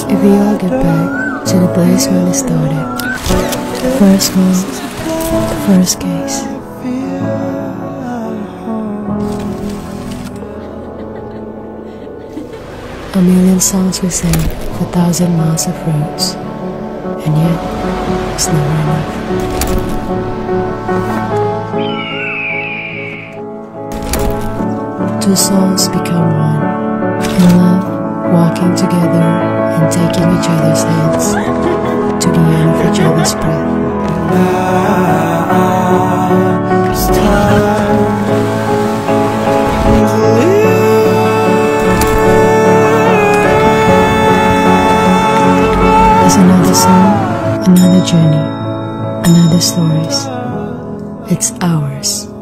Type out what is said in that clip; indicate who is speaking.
Speaker 1: If we all get back to the place where we started, first love, first case. A million songs we sang, 1,000 miles of roads, and yet it's never enough. Two souls become one, in love, walking together and taking each other's hands to the end of each other's breath. There's another song, another journey, another stories. It's ours.